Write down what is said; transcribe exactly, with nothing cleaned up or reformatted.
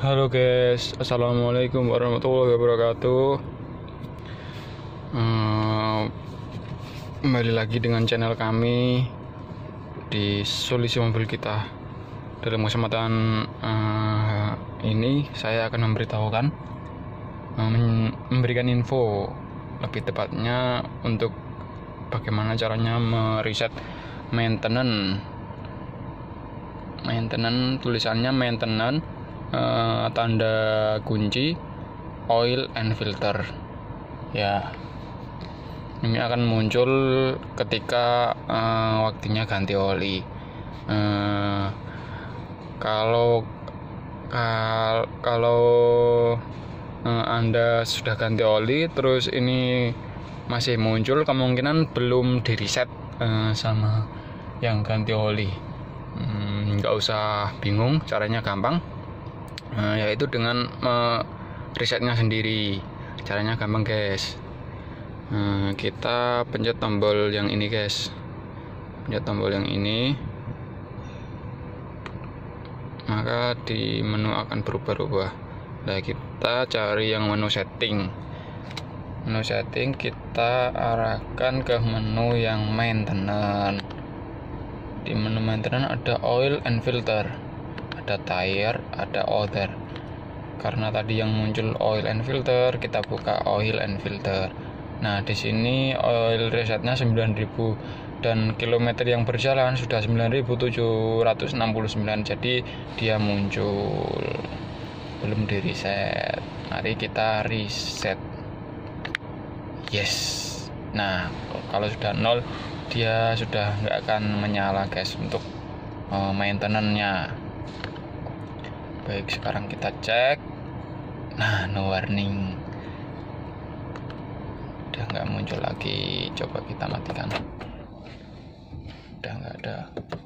Halo guys, assalamualaikum warahmatullahi wabarakatuh. Hmm, Kembali lagi dengan channel kami di Solusi Mobil Kita. Dalam kesempatan uh, ini saya akan memberitahukan, um, memberikan info lebih tepatnya untuk bagaimana caranya mereset maintenance. Maintenance tulisannya maintenance, Uh, tanda kunci oil and filter ya. Ini akan muncul ketika uh, waktunya ganti oli. uh, kalau kal kalau uh, Anda sudah ganti oli terus ini masih muncul, kemungkinan belum di reset uh, sama yang ganti oli. hmm, nggak usah bingung, caranya gampang. Nah, yaitu dengan uh, resetnya sendiri. Caranya gampang guys. Nah, kita pencet tombol yang ini guys, pencet tombol yang ini, maka di menu akan berubah-ubah. Nah, kita cari yang menu setting. Menu setting kita arahkan ke menu yang maintenance. Di menu maintenance ada oil and filter, ada tire, ada other. Karena tadi yang muncul oil and filter, kita buka oil and filter. Nah, di sini oil resetnya sembilan ribu dan kilometer yang berjalan sudah sembilan ribu tujuh ratus enam puluh sembilan. Jadi dia muncul, belum di reset. Mari kita reset. Yes. Nah, kalau sudah nol, dia sudah nggak akan menyala guys untuk uh, maintenance-nya. Baik, sekarang kita cek. Nah, no warning, udah nggak muncul lagi. Coba kita matikan. Udah nggak ada.